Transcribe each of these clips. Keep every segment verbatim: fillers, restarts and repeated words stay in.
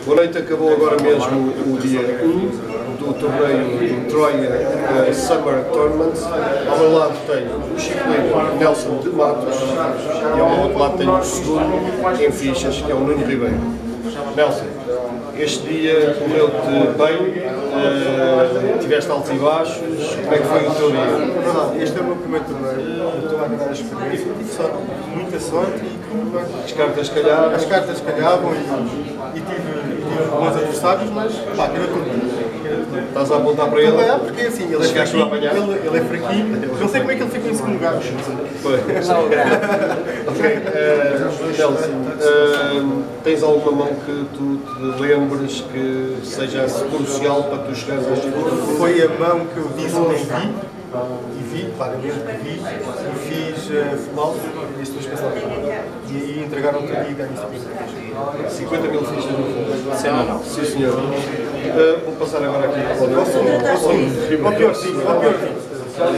Boa noite, acabou agora mesmo o dia um do torneio do Troia uh, Summer Tournament. Ao meu lado tenho o Chico Lima, Nelson de Matos, e ao outro lado tenho o segundo em fichas, que é o Nuno Ribeiro. Nelson, este dia correu-te bem, uh, tiveste altos e baixos, como é que foi o teu dia? Verdade, este é o meu primeiro torneio, estou a ganhar a experiência, tive sorte, muita sorte e as cartas calhavam, as cartas calhavam e, e tive, tive bons adversários, mas pá, quero tudo. Estás a apontar para ele? É, porque assim, ele é fraquinho, ele, ele é fraquinho, não sei como é que ele ficou em segundo lugar. Foi. Ok, uh, Nelson, uh, tens alguma mão que tu te lembres que seja crucial para tu chegares a segundo? Foi a mão que eu disse nem vi, e vi, claramente que vi, e fiz uh, fumal e estou especial. E aí entregaram tudo e ganhei cinquenta mil fichas no fundo. Sim, não, não. Sim, senhor. Uh, vou passar agora aqui para o Nelson. Ao piorzinho, ao piorzinho.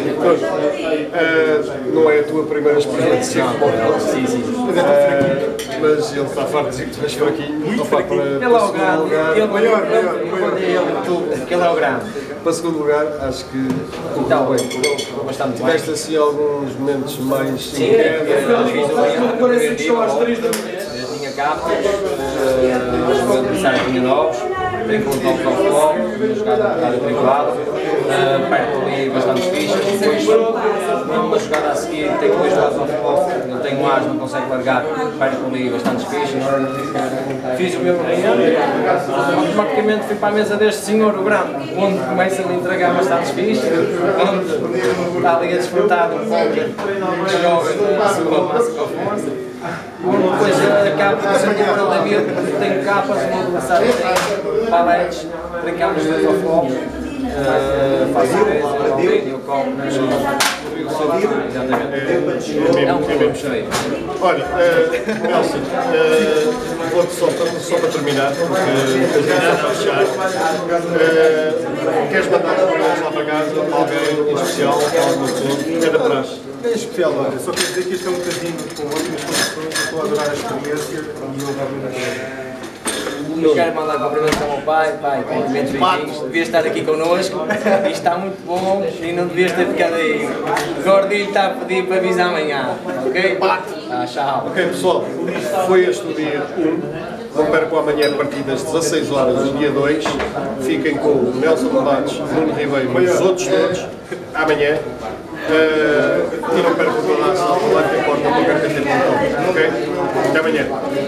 Uh, não é a tua primeira experiência com o Nelson. Sim, sim. Uh, mas ele está farto de dizer que tu és fraquinho. Muito Para, fraquinho. Ele é o grande, ele maior, maior, maior. ele é o grande. Para segundo lugar, acho que Está bem, estou bastante bem. tiveste assim alguns momentos mais Sim, eu fiz o primeiro dia, eu tinha capas, o meu adversário tinha novos, tenho que lutar o futebol, jogar um bocado privado, perto ali bastantes fichas, depois numa jogada a seguir tenho dois lados ao futebol, eu tenho um as, não consegue largar, perto ali bastantes fichas, fiz o meu reino, automaticamente fui para a mesa deste senhor, o grande, onde começa a lhe entregar bastantes fichas, onde está ali a desfrutar um pouco, joga a sua massa com a força. Depois acabo de ser o da vida, tenho capas, o meu adversário tem paletes, brincamos de futebol, faço vezes, o vídeo, copo, exatamente. É um problema cheio. Olha, uh, Nelson, uh, vou-te só, só para terminar, porque já está a fechar. Uh, queres mandar as coisas lá para casa, alguém em especial, alguma pessoa, cada praxe? É especial, olha, só quero dizer que este é um casino com ótimas condições, eu estou a adorar a experiência e eu realmente Eu quero mandar cumprimentos ao meu pai, pai, cumprimentos beijinhos, devias estar aqui connosco, isto está muito bom e não devias ter ficado aí. O gordinho está a pedir para avisar amanhã, ok? Ah, tchau. Ok, pessoal, foi este o dia um. Não percam amanhã a partir das dezasseis horas do dia dois. Fiquem com o Nelson Matos, Nuno Ribeiro e os outros todos amanhã. Uh, e não percam toda a ação lá que importa, não percam tempo. Ok? Até amanhã.